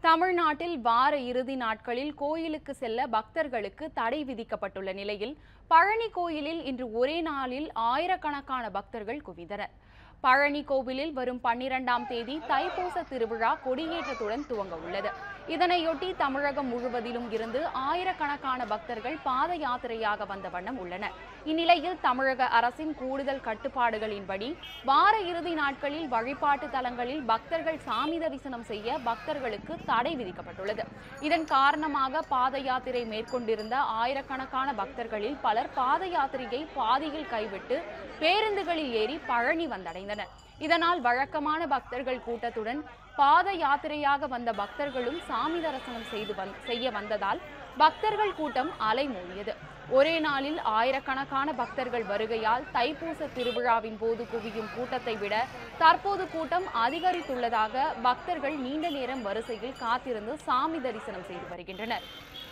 தமிழ்நாட்டில் வார இறுதி நாட்களில் கோயிலுக்கு செல்ல பக்தர்களுக்கு தடை விதிக்கப்பட்டுள்ள நிலையில் பழனி கோயிலில் இன்று ஒரே நாளில் ஆயிரக்கணக்கான பக்தர்கள் குவிந்தனர். பழனி கோவிலில் வரும் 12ஆம் தேதி தைப்பூச திருவிழா கொடியேற்றத்துடன் துவங்க உள்ளது. இதனையொட்டி தமிழகம் முழுவதிலும் இருந்து ஆயிரக்கணக்கான பக்தர்கள் பாத யாத்திரையாக வந்த வண்ணம் உள்ளனர். இந்நிலையில் தமிழக அரசின் கூடுதல் கட்டுப்பாடுகளின்படி வார இறுதி நாட்களில் வழிபாட்டு தலங்களில் பக்தர்கள் சாமி தரிசனம் செய்ய பக்தர்களுக்கு தடை விதிக்கப்பட்டுள்ளது. இதன் காரணமாக பாத யாத்திரை மேற்கொண்டிருந்த ஆயிரக்கணக்கான பக்தர்களில் பலர் பாத யாத்திரையை பாதியில் கைவிட்டு பேருந்துகளில் ஏறி பழனி வந்தடைந்தனர். இதனால் வழக்கமான பக்தர்கள் கூட்டத்துடன் பாத யாத்திரையாக வந்த பக்தர்களும் சாமி தரிசனம் செய்ய வந்ததால் பக்தர்கள் கூட்டம் அலைமோதியது. ஒரே நாளில் ஆயிரக்கணக்கான பக்தர்கள் வருகையால் தைப்பூச திருவிழாவின் போது குவியும் கூட்டத்தை விட தற்போது கூட்டம் அதிகரித்துள்ளதாக பக்தர்கள் நீண்ட நேரம் வரிசையில் காத்திருந்து சாமி தரிசனம் செய்து வருகின்றனர்.